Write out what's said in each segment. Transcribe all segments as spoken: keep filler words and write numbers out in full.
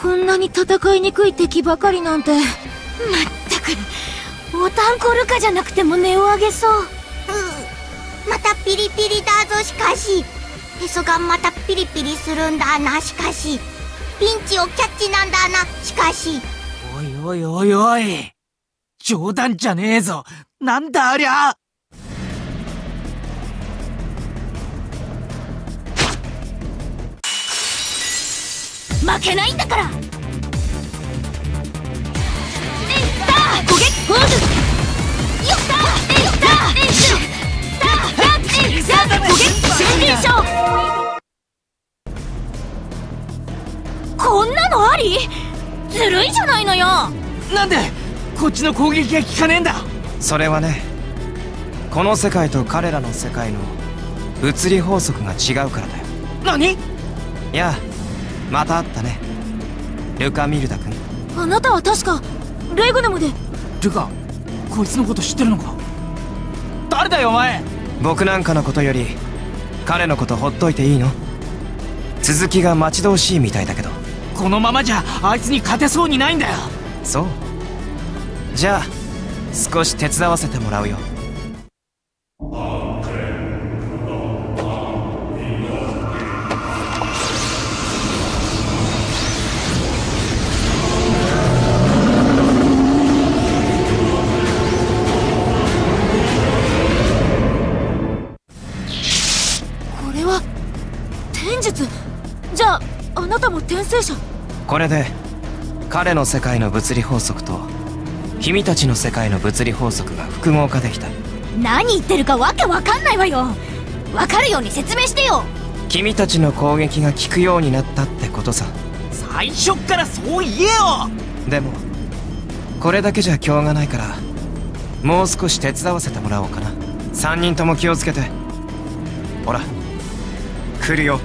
こんなに戦いにくい敵ばかりなんて。まったく、オタンコルカじゃなくても音を上げそう。うん、 またピリピリだぞ。しかしへそがまたピリピリするんだな。しかしピンチをキャッチなんだな。しかしおいおいおいおい、冗談じゃねえぞ。なんだありゃ。 負けないんだから。えいったー、攻撃ポーズ。よったー、えいったー、えいったー、えいったー、攻撃新人賞。こんなのあり？ずるいじゃないのよ。 なんでこっちの攻撃が効かねえんだ。 それはね、この世界と彼らの世界の物理法則が違うからだよ。 何？ いや、また会ったね、ルカ・ミルダ君。 あなたは確かレグナムで。 ルカ、こいつのこと知ってるのか？誰だよお前。 僕なんかのことより彼のことほっといていいの？続きが待ち遠しいみたいだけど。 このままじゃあいつに勝てそうにないんだよ。 そう。じゃあ少し手伝わせてもらうよ。 これは天術。じゃああなたも転生者？ これで彼の世界の物理法則と君たちの世界の物理法則が複合化できた。 何言ってるかわけわかんないわよ。わかるように説明してよ。 君たちの攻撃が効くようになったってことさ。 最初っからそう言えよ。 でもこれだけじゃ今日がないから、もう少し手伝わせてもらおうかな。さんにんとも気をつけて。ほら来るよ。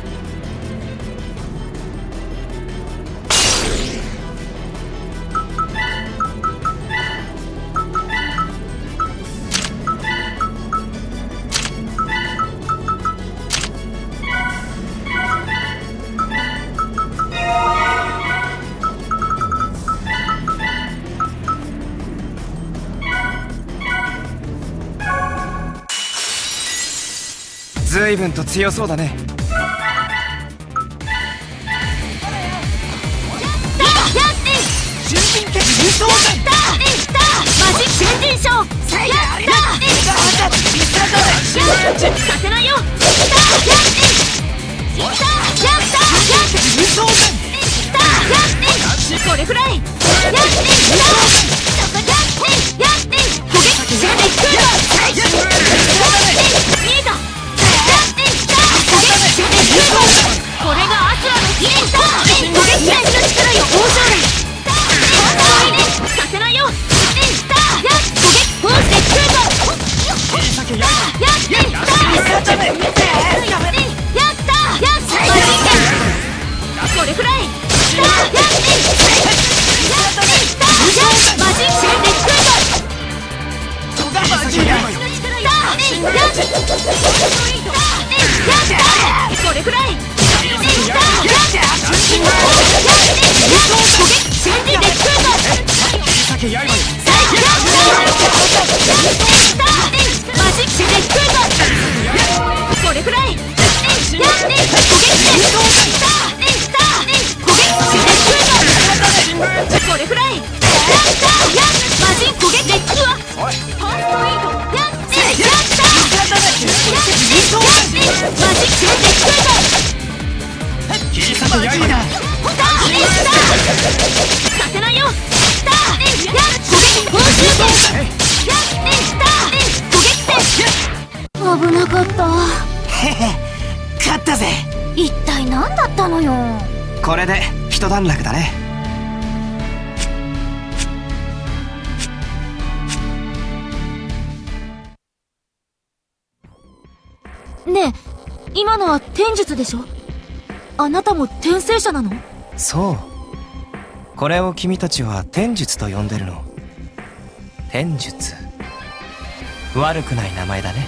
随分と強そうだね。 新人決優勝だ。 マジ新人賞。やったー、勝てないよ。やった優勝だ。 これくらい。やった攻撃しないでくる。見えた。これがアスラのヒエンター。攻撃しないの力よ、大将来。勝てないよ。攻撃ポーズで来るぞ。やったこれくらい。マジンシェンで来るぞ。これくらい。これくらい。これくらい。マジン焦げでくわ。ファーストエイド。やってやったマジン焦げでくるぞ。 切り裂く刃だ。 勝てないよ。やっ攻撃報酬権。やって攻撃権。危なかった。 へへ、勝ったぜ。 一体何だったのよ。 これで一段落だね。 ねえ、今のは天術でしょ？あなたも転生者なの？ そう。これを君たちは天術と呼んでるの。天術。悪くない名前だね。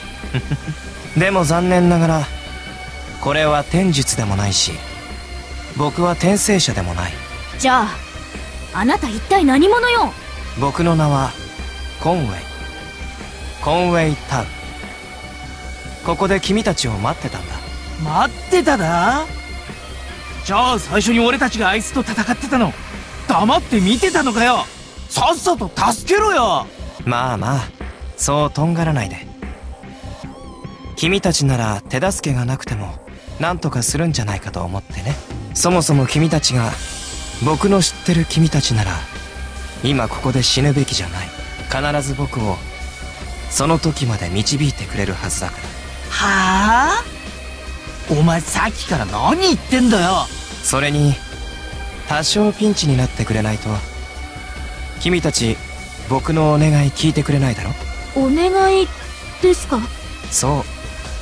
でも残念ながらこれは天術でもないし僕は転生者でもない。 じゃああなた一体何者よ。 僕の名はコンウェイ。コンウェイタウン。ここで君たちを待ってたんだ。 待ってただ？じゃあ最初に俺たちがあいつと戦ってたの黙って見てたのかよ。さっさと助けろよ。 まあまあ、そうとんがらないで。君たちなら手助けがなくても何とかするんじゃないかと思ってね。そもそも君たちが僕の知ってる君たちなら今ここで死ぬべきじゃない。必ず僕をその時まで導いてくれるはずだから。 はあ？お前さっきから何言ってんだよ。 それに多少ピンチになってくれないと君たち僕のお願い聞いてくれないだろ。 お願いですか？ そう、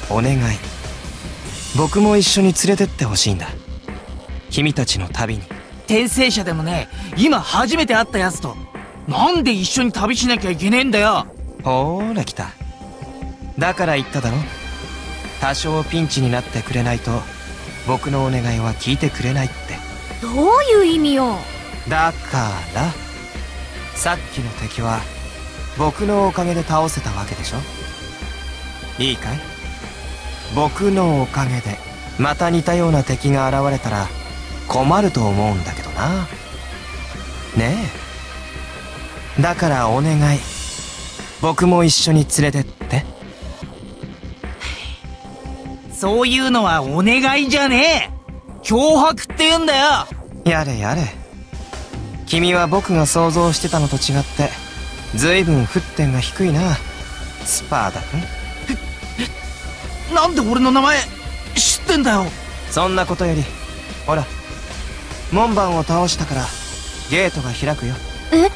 お願い。僕も一緒に連れてってほしいんだ、君たちの旅に。 転生者でもね、今初めて会ったやつとなんで一緒に旅しなきゃいけねえんだよ。 ほーら来た。だから言っただろ、多少ピンチになってくれないと僕のお願いは聞いてくれないって。 どういう意味よ。 だからさっきの敵は僕のおかげで倒せたわけでしょ。いいかい？僕のおかげでまた似たような敵が現れたら困ると思うんだけどな。ねえ、だからお願い、僕も一緒に連れてって。 そういうのはお願いじゃねえ、脅迫って言うんだよ。 やれやれ、君は僕が想像してたのと違って随分沸点が低いな、スパーダ君。 なんで俺の名前知ってんだよ。 そんなことより、ほら門番を倒したからゲートが開くよ。 え？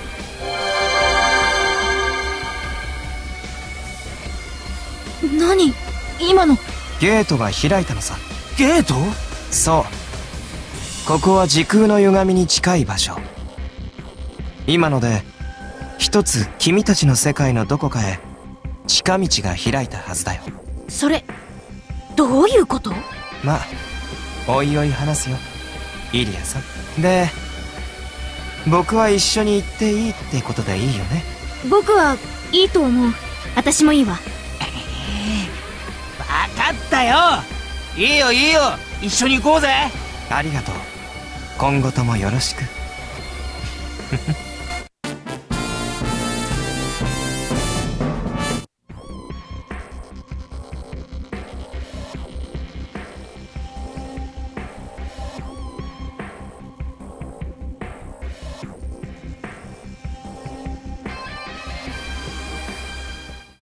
何今の。 ゲートが開いたのさ。 ゲート？ そう、ここは時空の歪みに近い場所。今ので一つ君たちの世界のどこかへ近道が開いたはずだよ。 それどういうこと？ まあおいおい話すよ、イリアさん。で、僕は一緒に行っていいってことでいいよね。 僕はいいと思う。私もいいわ。 分かったよ。いいよいいよ、一緒に行こうぜ。 ありがとう。今後ともよろしく。